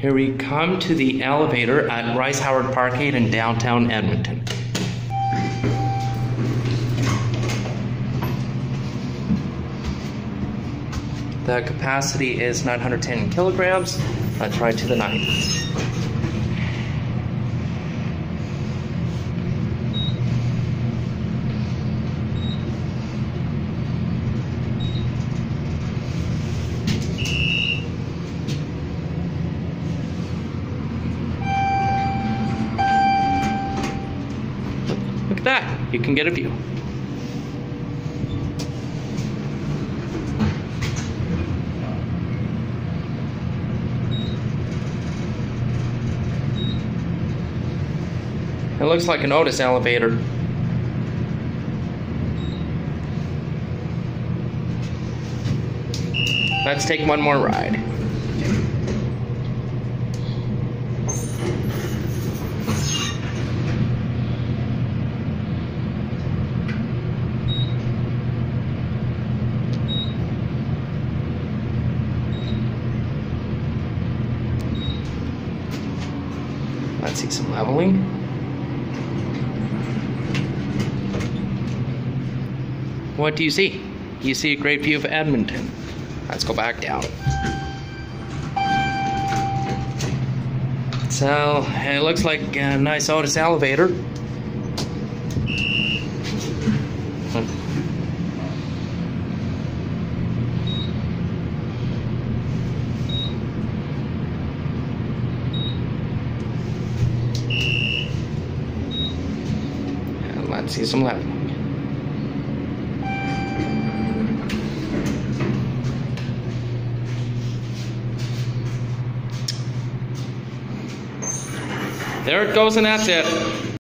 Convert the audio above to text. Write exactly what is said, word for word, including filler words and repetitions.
Here we come to the elevator at Rice Howard Parkade in downtown Edmonton. The capacity is nine hundred ten kilograms. Let's ride to the ninth. Look at that, you can get a view. It looks like an Otis elevator. Let's take one more ride. Let's see some leveling. What do you see? You see a great view of Edmonton. Let's go back down. So, it looks like a nice Otis elevator. And let's see some leveling. There it goes, and that's it.